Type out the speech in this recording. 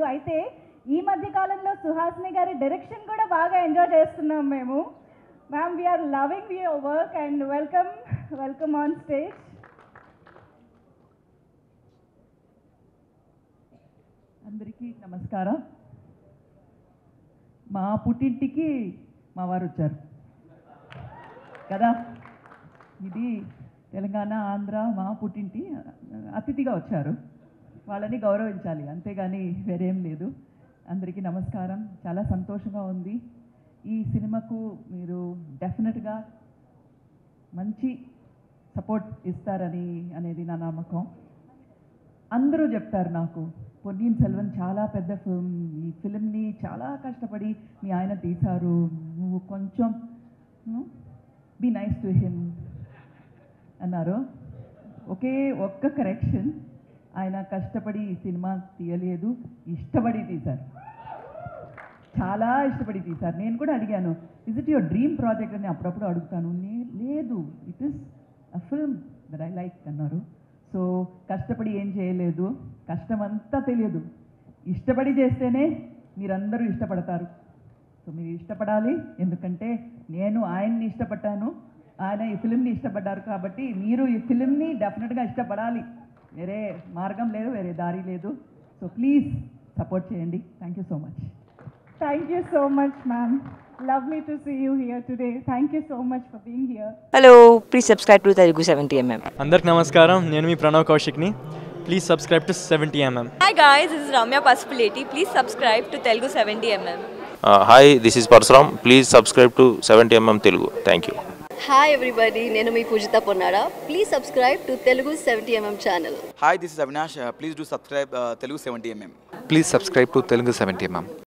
అయితే ఈ మధ్య కాలంలో సుహాసిని గారి డైరెక్షన్ కూడా బాగా ఎంజాయ్ చేస్తున్నాం మేము. Ma'am, we're loving your work and welcome on stage. అందరికీ నమస్కారం. మా పుట్టింటికి మా వారు వచ్చారు కదా, ఇది తెలంగాణ ఆంధ్ర మా పుట్టింటి, అతిథిగా వచ్చారు, వాళ్ళని గౌరవించాలి, అంతేగాని వేరేం లేదు. అందరికీ నమస్కారం. చాలా సంతోషంగా ఉంది. ఈ సినిమాకు మీరు డెఫినెట్గా మంచి సపోర్ట్ అనేది నా నమ్మకం. అందరూ చెప్తారు నాకు, పొన్నియిన్ సెల్వన్ చాలా పెద్ద ఫిల్మ్, ఈ ఫిల్మ్ని చాలా కష్టపడి మీ ఆయన తీశారు, నువ్వు కొంచెం బీ నైస్ టు హిమ్ అన్నారు. ఒక్క కరెక్షన్, ఆయన కష్టపడి ఈ సినిమా తీయలేదు, ఇష్టపడి తీశారు, చాలా ఇష్టపడి తీశారు. నేను కూడా అడిగాను, is it your dream project అని అప్పుడప్పుడు అడుగుతాను. లేదు, it is a film that I like అన్నారు. సో కష్టపడి ఏం చేయలేదు, కష్టమంతా తెలియదు, ఇష్టపడి చేస్తేనే మీరందరూ ఇష్టపడతారు. సో మీరు ఇష్టపడాలి, ఎందుకంటే నేను ఆయన్ని ఇష్టపడ్డాను, ఆయన ఈ ఫిలింని ఇష్టపడ్డారు, కాబట్టి మీరు ఈ ఫిలింని డెఫినెట్గా ఇష్టపడాలి. వేరే మార్గం లేదు, వేరే దారి లేదు. సో ప్లీజ్ సపోర్ట్ చేయండి. Thank you so much. Thank you so much, ma'am. Lovely to see you here today. Thank you so much for being here. Hello, please subscribe to Telugu 70mm. అందరికి నమస్కారం, నేను మీ ప్రణవ్ కౌశిక్ని. Please subscribe to 70mm. Hi guys, this is Ramya Pasupuleti. Please subscribe to Telugu 70mm. Hi, this is Parsuram. Please subscribe to 70mm Telugu. Thank you. Hi everybody, నేను మీ పూజిత Ponnada. Please subscribe to Telugu 70mm channel. Hi, this is Avinash. Please do subscribe Telugu 70mm. Please subscribe to Telugu 70mm.